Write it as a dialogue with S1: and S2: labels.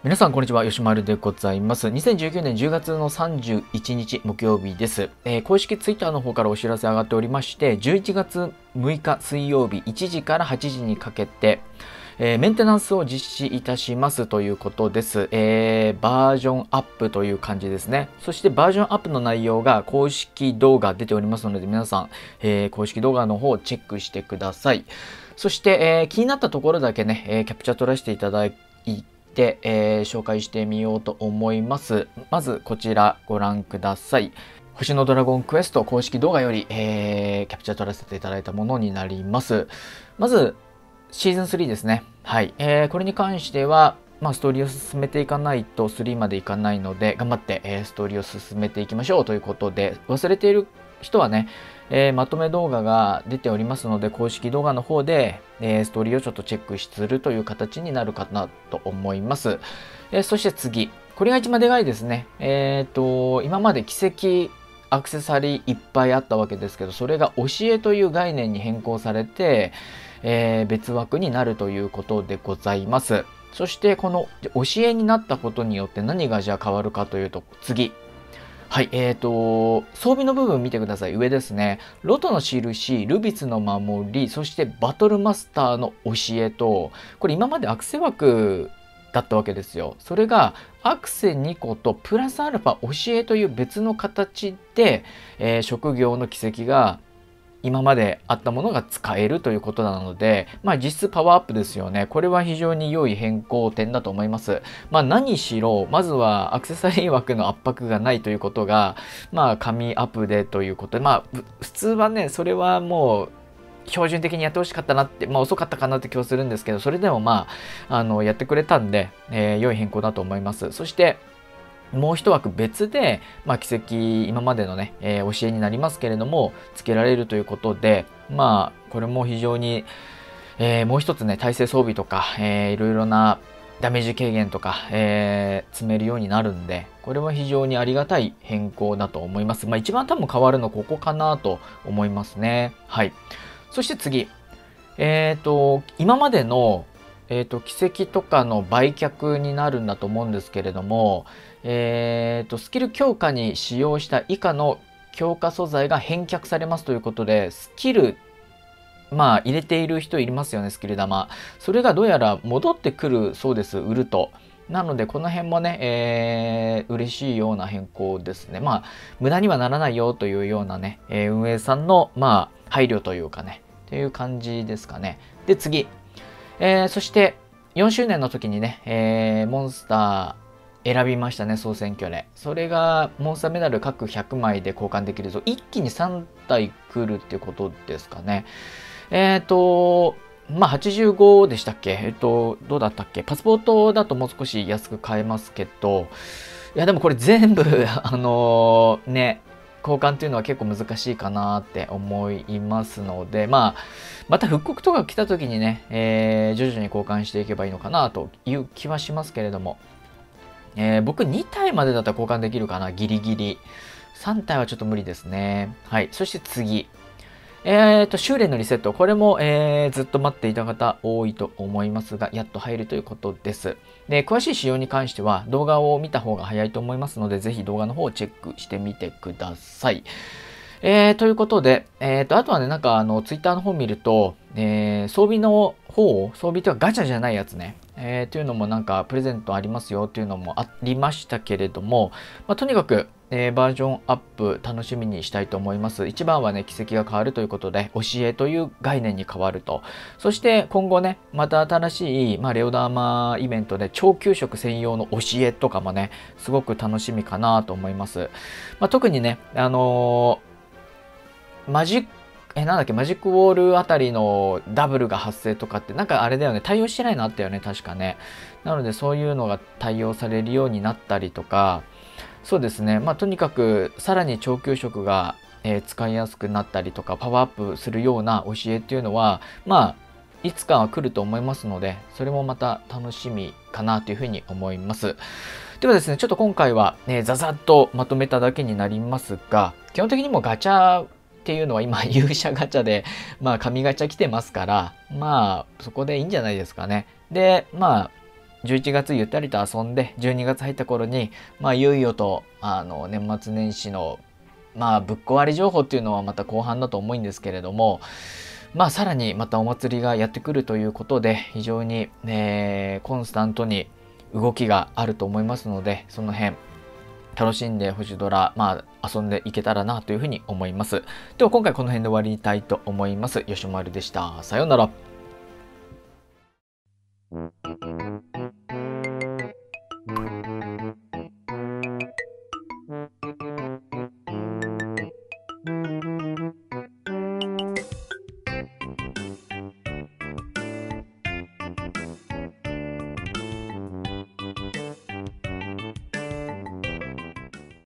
S1: 皆さん、こんにちは。吉丸でございます。2019年10月の31日木曜日です。公式ツイッターの方からお知らせ上がっておりまして、11月6日水曜日1時から8時にかけて、メンテナンスを実施いたしますということです。バージョンアップという感じですね。そしてバージョンアップの内容が公式動画出ておりますので、皆さん、公式動画の方をチェックしてください。そして、気になったところだけね、キャプチャー取らせていただいて、紹介してみようと思います。まずこちらご覧ください。星のドラゴンクエスト公式動画より、キャプチャー取らせていただいたものになります。まずシーズン3ですね。はい。これに関しては、ストーリーを進めていかないと3までいかないので、頑張って、ストーリーを進めていきましょうということで、忘れている人はね、まとめ動画が出ておりますので、公式動画の方で、ストーリーをちょっとチェックするという形になるかなと思います。そして次。これが一番でかいですね。今まで奇跡アクセサリーいっぱいあったわけですけど、それが教えという概念に変更されて、別枠になるということでございます。そしてこの教えになったことによって何がじゃあ変わるかというと、次。はい、装備の部分見てください。上ですね。ロトの印、ルビスの守り、そしてバトルマスターの教えと、これ今までアクセ枠だったわけですよ。それがアクセ2個とプラスアルファ教えという別の形で、職業の奇跡が今まであったものが使えるということなので、実質パワーアップですよね。これは非常に良い変更点だと思います。何しろ、まずはアクセサリー枠の圧迫がないということが、神アップでということで、普通はね、それはもう、標準的にやってほしかったなって、遅かったかなって気はするんですけど、それでもやってくれたんで、良い変更だと思います。そして、もう一枠別で、奇跡、今までのね、教えになりますけれども、つけられるということで、これも非常に、もう一つね、耐性装備とか、いろいろなダメージ軽減とか、積めるようになるんで、これは非常にありがたい変更だと思います。一番多分変わるのここかなと思いますね。はい。そして次。今までの奇跡とかの売却になるんだと思うんですけれども、スキル強化に使用した以下の強化素材が返却されますということで、スキル、入れている人いますよね、スキル玉。それがどうやら戻ってくるそうです、売ると。なので、この辺もね、嬉しいような変更ですね。無駄にはならないよというようなね、運営さんの、配慮というかね、っていう感じですかね。で、次。そして4周年の時にね、モンスター選びましたね、総選挙で。それがモンスターメダル各100枚で交換できるぞ。一気に3体来るってことですかね。85でしたっけ？どうだったっけ？パスポートだともう少し安く買えますけど、いやでもこれ全部、交換っていうのは結構難しいかなって思いますので、また復刻とか来た時にね、徐々に交換していけばいいのかなという気はしますけれども、僕2体までだったら交換できるかな、ギリギリ。3体はちょっと無理ですね。はい。そして次。修練のリセット。これも、ずっと待っていた方多いと思いますが、やっと入るということです。で、詳しい仕様に関しては動画を見た方が早いと思いますので、ぜひ動画の方をチェックしてみてください。ということで、あとはね、ツイッターの方見ると、装備の方、装備というかガチャじゃないやつね。というのもプレゼントありますよっていうのもありましたけれども、とにかく、バージョンアップ楽しみにしたいと思います。一番はね、奇跡が変わるということで、教えという概念に変わると。そして今後ね、また新しい、レオダーマイベントで超給食専用の教えとかもね、すごく楽しみかなと思います。特にね、マジックウォールあたりのダブルが発生とかって、あれだよね、対応してないのあったよね、確かね。なのでそういうのが対応されるようになったりとか、そうですね、とにかくさらに超給食が、使いやすくなったりとか、パワーアップするような教えっていうのは、いつかは来ると思いますので、それもまた楽しみかなというふうに思います。ではですね、ちょっと今回は、ざざっとまとめただけになりますが、基本的にもガチャっていうのは今勇者ガチャで神ガチャ来てますから、そこでいいんじゃないですかね。で 11月ゆったりと遊んで、12月入った頃に、いよいよと、年末年始の、ぶっ壊れ情報っていうのはまた後半だと思うんですけれども、さらにまたお祭りがやってくるということで、非常に、コンスタントに動きがあると思いますので、その辺、楽しんで星空、遊んでいけたらなというふうに思います。では今回この辺で終わりたいと思います。よしまるでした。さようなら。